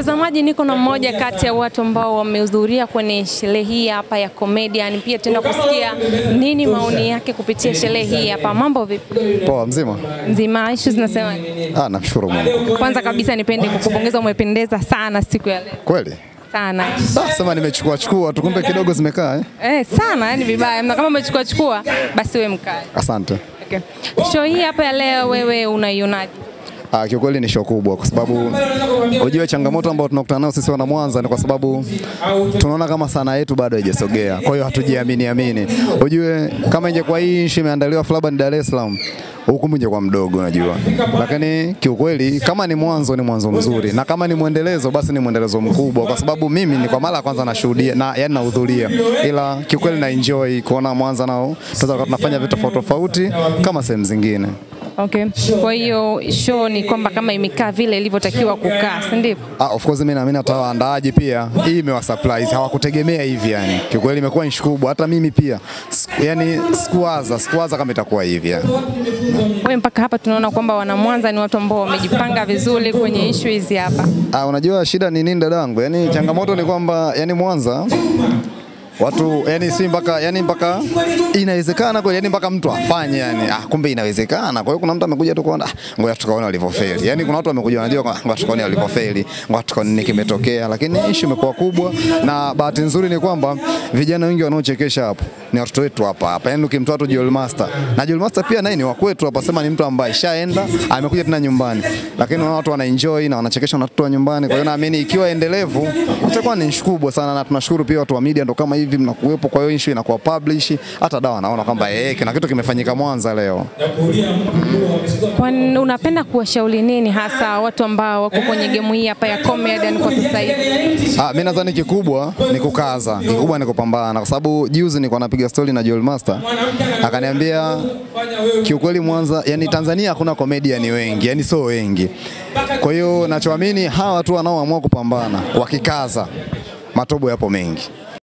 Mtazamaji, niko na mmoja kati ya watu ambao wamehudhuria kwenye sherehe hii hapa ya Comedian. Pia tenda kusikia nini maoni yake kupitia sherehe hii hapa. Mambo vipi? Poa, mzima? Mzima, issues zinasema? Namshukuru Mungu. Kwanza kabisa nipende kukupongeza, umependeza sana siku ya leo. Kweli? Sana. Sema nimechukua tukumbe kidogo zimekaa sana, yani vibaya. Na kama umechukua basi wewe mkae. Asante. Okay. Show hii hapa ya leo wewe unaionaje? Kiukweli ni show kubwa kwa sababu unajua changamoto ambayo tunakutana nayo sisi wana Mwanza ni kwa sababu tunaona kama sanaa yetu bado haijasogea. Kwa hiyo hatujiamini. Unajue kama ingekuwa hii nchi imeandaliwa labda ni Dar es Salaam, hukumu ingekuwa mdogo unajua. Lakini kiukweli kama ni mwanzo mzuri, na kama ni muendelezo basi ni muendelezo mkubwa kwa sababu mimi ni kwa mara ya kwanza nashuhudia na yani nahudhuria, ila kiukweli na enjoy kuona Mwanza nao tunafanya vitu tofauti kama sehemu zingine. Okay. Kwa hiyo show ni kwamba kama imekaa vile ilivyotakiwa kukaa, si ndivyo? Of course mimi naamini hata waandaaji pia hii imewa surprise, hawakutegemea hivi yani. Kiukweli imekuwa ni kubwa, hata mimi pia yani sikuwaza kama itakuwa hivi yani. Wewe mpaka hapa tunaona kwamba wana Mwanza ni watu ambao wamejipanga vizuri kwenye issues hizi hapa. Unajua shida ni nini dadangu? Yani changamoto ni kwamba yani Mwanza watu yani si mpaka inawezekana kwa yani mpaka mtu afanye yani kumbe inawezekana. Kwa hiyo kuna mtu amekuja tu kuona ngoja tukaone walivyofeli. Yani kuna watu wamekuja wanajua ngoja tukaone walivyofeli, ngoja tukaone nini kimetokea, lakini issue imekuwa kubwa na bahati nzuri ni kwamba vijana wengi wanaochekesha hapo ni watoto wetu hapa. Yani ukimtoa tu Joel Master. Na Joel Master pia naye ni wa kwetu hapa, sema ni mtu ambaye shaenda, amekuja tena nyumbani. Lakini watu wana enjoy na wanachekesha na watoto wa nyumbani. Kwa hiyo naamini ikiwa endelevu itakuwa ni kubwa sana, na tunashukuru pia watu wa media ndo kama hivi mnakuwepo. Kwa hiyo issue inakuwa publish, hata dawa naona kwamba kuna kitu kimefanyika Mwanza leo. Kwa unapenda kuwashauri nini hasa watu ambao wako kwenye game hii hapa ya Comedian kwa sasa hivi? Mimi nadhani kikubwa ni kukaza, kikubwa ni kupambana kwa sababu juzi nilikuwa napiga story na Joel Master akaniambia kiukweli Mwanza yani Tanzania hakuna comedian wengi, yani so wengi. Kwa hiyo nachoamini hawa watu wanaoamua kupambana wakikaza matobo yapo mengi.